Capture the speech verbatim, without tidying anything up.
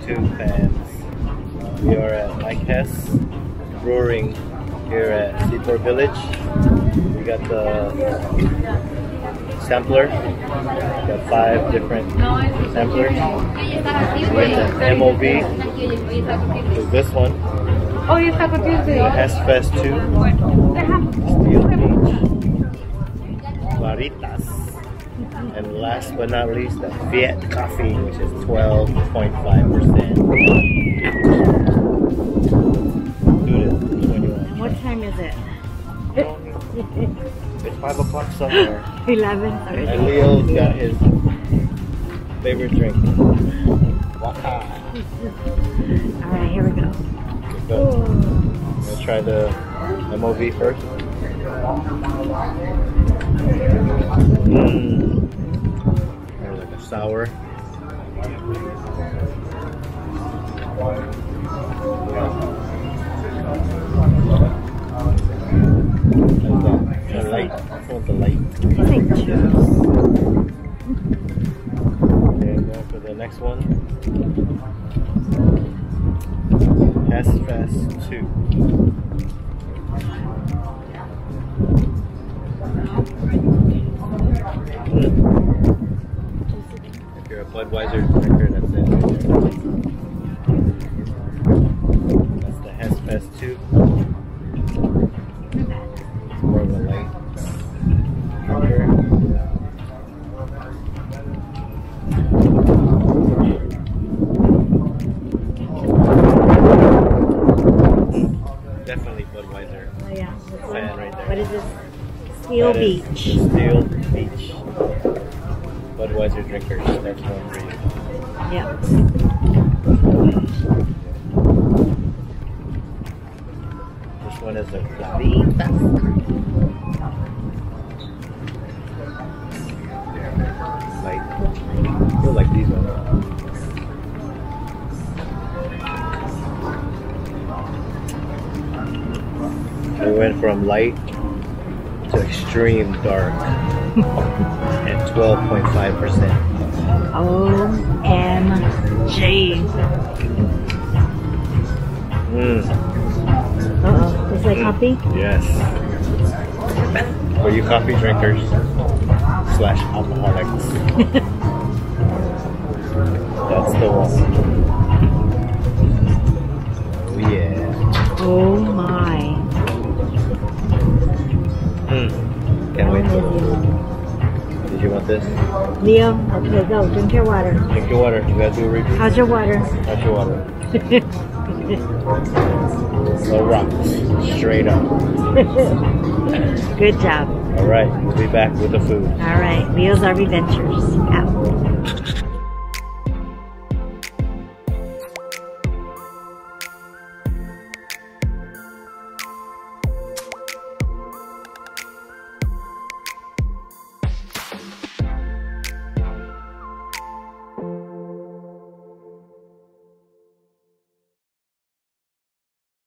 Two fans. We are at Mike Hess Brewery here at Seaport Village. We got the sampler. We got five different samplers. We got the M O V. So this one. The Hess Fest two. Steel Beach. Claritas. And last but not least, the Fiat Coffee, which is twelve point five percent. What time is it? It's five o'clock somewhere. eleven thirty. And Leo's got his favorite drink. Waka. Alright, here we go. Go. Let's try the M O V first. Mmm. Like a sour. The light. I want the light. I think juice. Okay, now for the next one. Hess Fest two. Mm. If you're a Budweiser drinker, that's it. That's the Hess Fest two. It's more of a light drinker. Definitely Budweiser. Oh yeah. Fan right there. What is this? Steel That Beach. Steel Beach. Budweiser drinkers. That's one for you. Yeah. This one is a Claritas. Light. I feel like these ones. We went from light to extreme dark at twelve point five percent. O M G. Mm. Uh-oh. Is that coffee? Yes. For you coffee drinkers slash alcoholics. That's the one. Oh yeah. Oh my. Mm. Can't wait for this. Did you want this? Leo, okay, go. Drink your water. Drink your water. You gotta do a review. How's your water? How's your water? No rocks. Straight up. Good job. Alright, we'll be back with the food. All right, Leo's R V Ventures out.